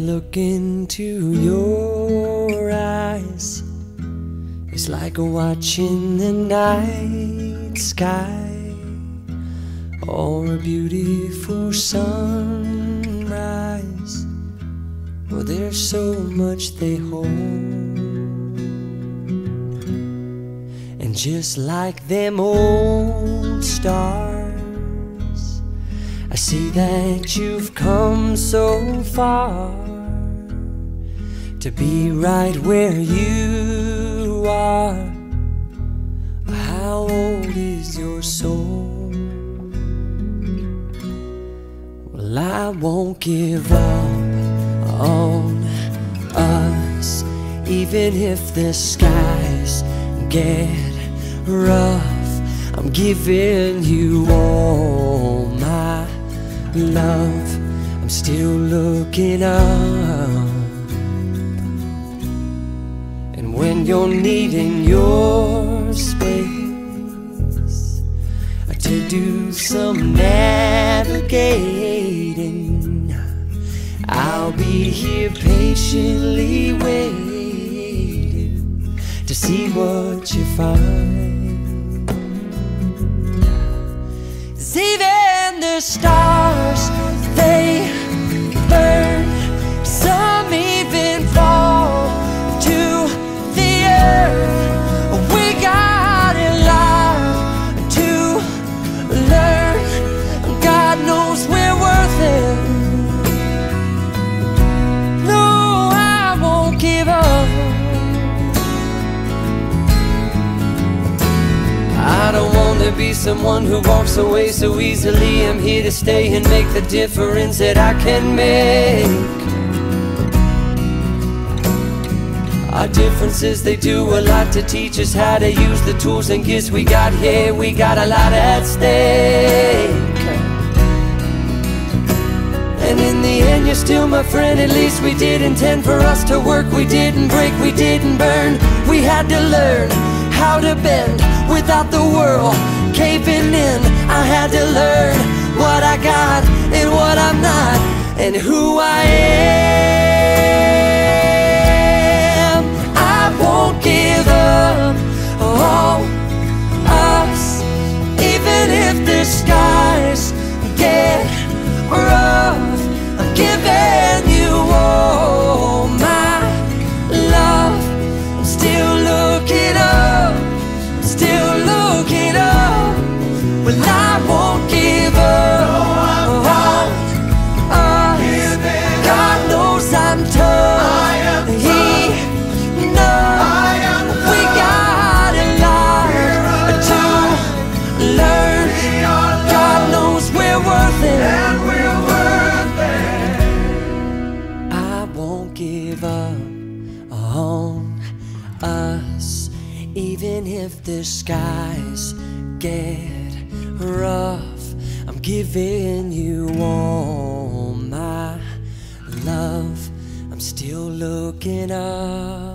look into your eyes, it's like watching the night sky or a beautiful sunrise. Well, there's so much they hold, and just like them old stars, I see that you've come so far to be right where you are. How old is your soul? Well, I won't give up on us, even if the skies get rough. I'm giving you all my love. I'm still looking up, and when you're needing your space to do some navigating, I'll be here patiently waiting to see what you find. 'Cause even the stars, they burn, some even fall to the earth. We got a lot to learn. God knows we're worth it. No, I won't give up. I don't want to be someone who walks away so easily. I'm here to stay and make the difference that I can make. Our differences, they do a lot to teach us how to use the tools and gifts we got here. We got a lot at stake, and in the end you're still my friend. At least we did intend for us to work. We didn't break, we didn't burn. We had to learn how to bend without the world caving in. I had to learn what I got and what I'm not, and who I am. I won't give up on us, even if the skies get rough. I'm giving you all my love. I'm still looking up, still looking up. Well, I won't give up on us. God knows I'm tough. He knows we got a lot to learn. God knows we're worth it. I won't give up on us, even if the skies get rough. I'm giving you all my love. I'm still looking up.